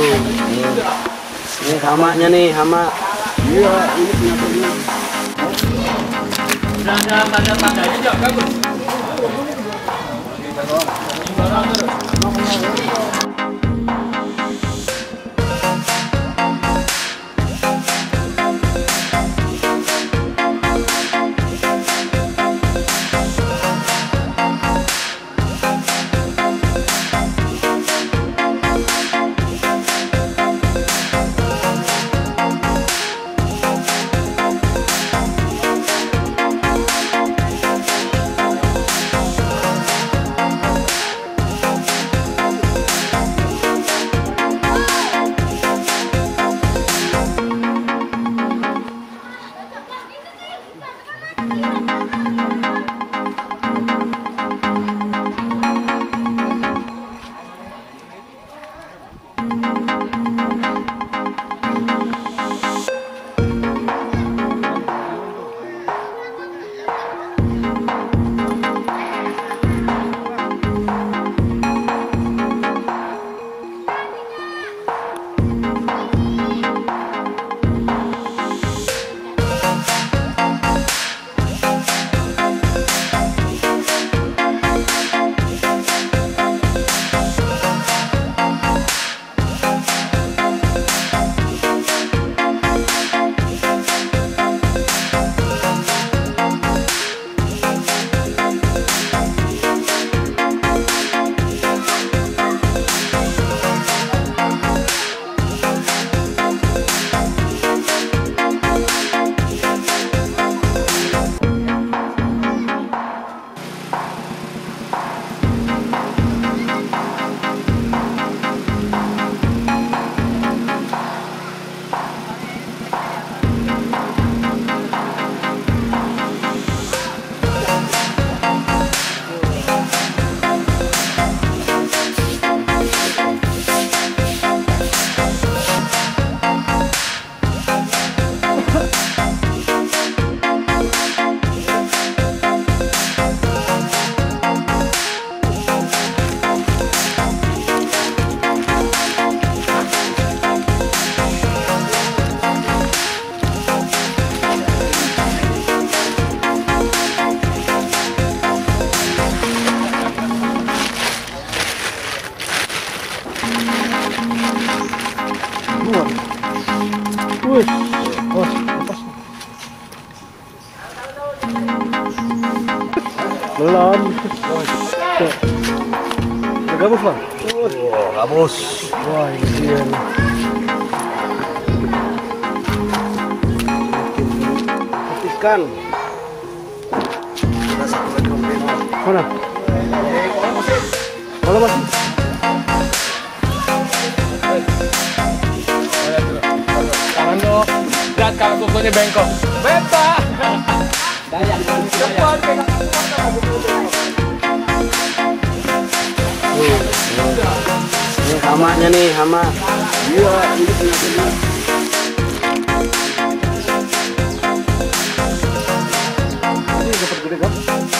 Ini hamanya nih, hama. Iya, ini penyakitnya. Udah ada tanda-tandanya nggak, Bagus? Wih, oh, lepas. Belum. Gabus bang. Oh, gabus. Wah, ini dia. Ikan. Kita satu lagi membeli. Mana? Kalau masih. Tangan dong. Lihat kalau kukunya bengkok. Beta. Cepat kayak Ini hamanya nih, hama. Iya, ini penyakitnya. Ini dapat gede kan?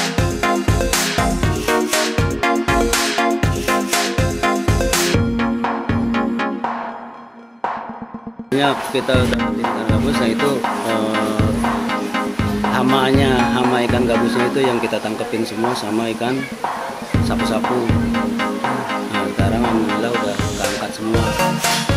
Kita dapetin ikan gabusnya itu hama ikan gabusnya itu yang kita tangkepin semua sama ikan sapu-sapu. Nah, sekarang alhamdulillah udah keangkat semua.